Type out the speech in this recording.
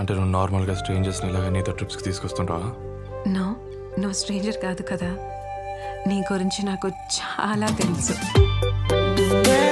అంటే నువ్వు నార్మల్గా స్ట్రేంజర్స్ని ఇలాగ నీతో ట్రిప్స్కి తీసుకొస్తుంటావా? నువ్వు స్ట్రేంజర్ కాదు కదా, నీ గురించి నాకు చాలా తెలుసు.